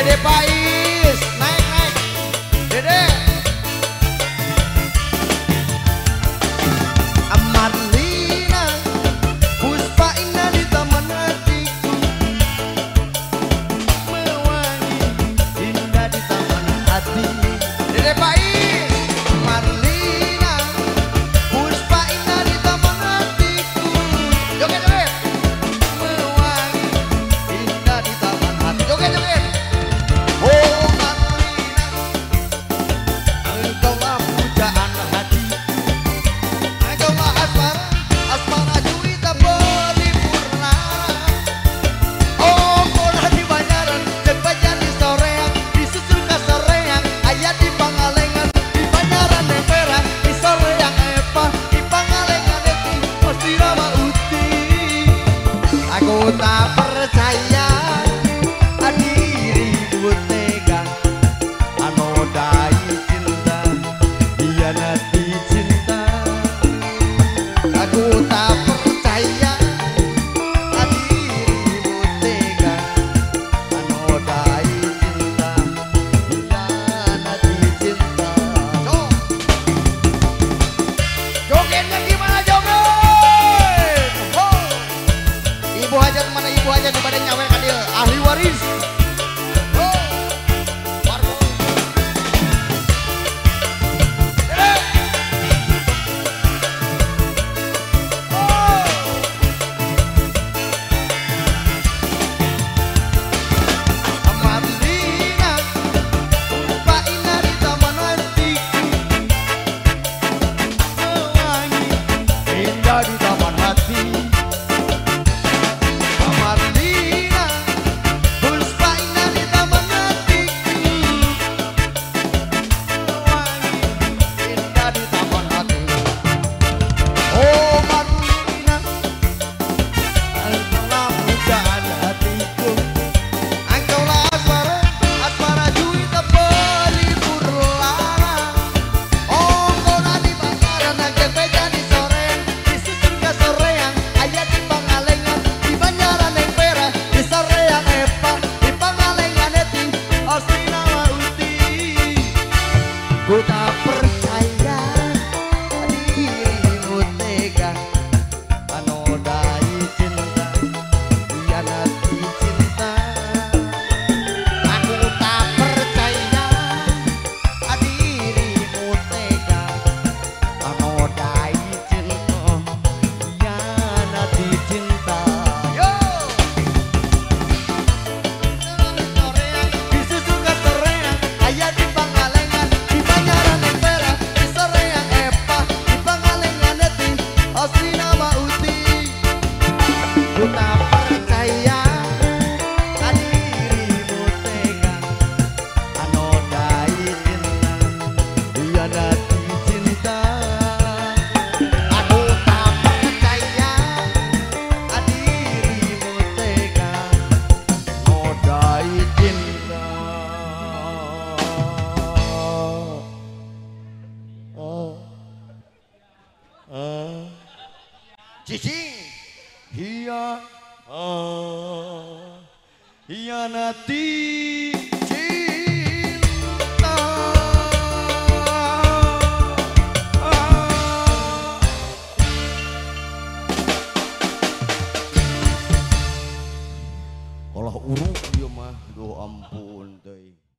Dede Pais, naik. Dede. Amarlina, Puspa indah di taman hatiku, mewangi indah di taman hati. Dede Pais, Amarlina, Puspa indah di taman hatiku. Joget. Mewangi indah di taman hati. Joget. Oh Marlina, engkaulah pujaan hatiku, engkaulah asmara juwita paripurna. Oh kolah di Banyaran, jeung Banjar di Soreang, disusul ka Soreang, aya di Pangalengan, di Banyaran yang Perang, di Soreang Epa, di Pangalengan Eti, pasti nama Uti. Aku tak percaya dirimu tega anodai cinta, hianati cinta. Aku tak percaya dirimu tega anodai cinta, hianati cinta. Jogetnya gimana joget? Oh. Ibu hajat mana ibu hajat daripada nyawer ka dieu ahli waris. Di taman hati, Amarlina, Puspa indah di taman hatiku, mewangi indah di taman hati. Oh Marlina, engkaulah pujaan hatiku, engkaulah asmara juwita paripurna. Oh kolah di Banyaran, jeung Beja di Soreang, disusul ka Soreang, aya di Pangalengan, di Banyaran yang Perah, di Soreang Epa, di Pangalengan Eti, asli nama Uti. Ku tak percaya dirimu tega anodai cinta, hianati cinta. Aku tak percaya dirimu tega anodai cinta, hianati cinta. Yo, disusul ka Soreang, aya di Pangalengan, di Banyaran yang Perah, di Soreang Epa, di Pangalengan Eti, asli nama Uti. Ku tak percaya dirimu tega anodai cinta, hianati cinta. Aku tak percaya dirimu tega anodai cinta. Cicing hianati cinta. Olah uruk ieu mah, duh ampun teuing.